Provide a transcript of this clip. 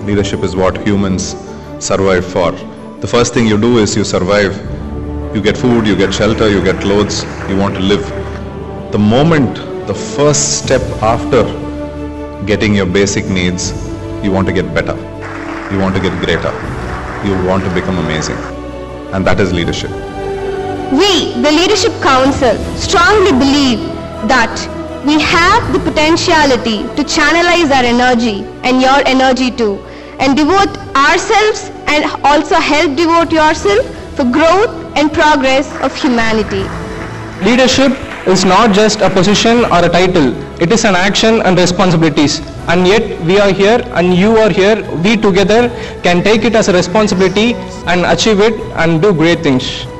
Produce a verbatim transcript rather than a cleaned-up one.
leadership is what humans survive for. The first thing you do is you survive. You get food, you get shelter, you get clothes, you want to live. The moment, the first step after getting your basic needs, you want to get better. You want to get greater. You want to become amazing. And that is leadership. We, the Leadership Council, strongly believe that we have the potentiality to channelize our energy and your energy too, and devote ourselves and also help devote yourself for growth and progress of humanity. Leadership is not just a position or a title. It is an action and responsibilities. And yet we are here and you are here. We together can take it as a responsibility and achieve it and do great things.